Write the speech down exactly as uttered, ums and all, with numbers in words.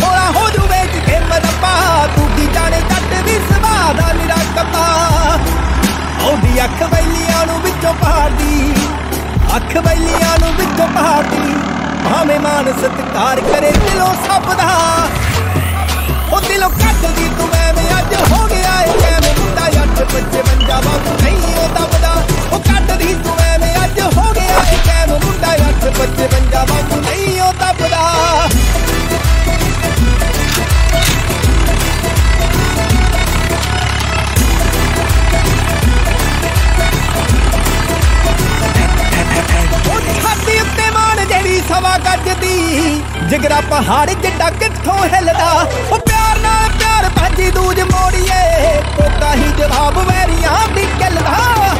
थोड़ा हो जू बेच के मरब्बा तू की जाने जट भी सुभाऽ दा निरा कप्पा औंदी अख बैलियां नूं विचों पहाड़ी अख बैलियां नूं विचों पहाड़ी भावें मान सत्कार करे दिलों सब दा ओ दिलों कटदी तू मैं अज हो गया है कैम मुंडा अठ पचवंजा बाबू नहीं ओ दबदा ओ कटदी तू मैं अज हो गया है कैम मुंडा अठ पचवंजा बाबू नहीं ओ दबदा सवा गज दी जिगरा पहाड़ जिड्डा कित्थों हिलदा ओ प्यार नाल प्यार भजी दूज मोड़िए तो ही जवाब वैरियां दी गल दा।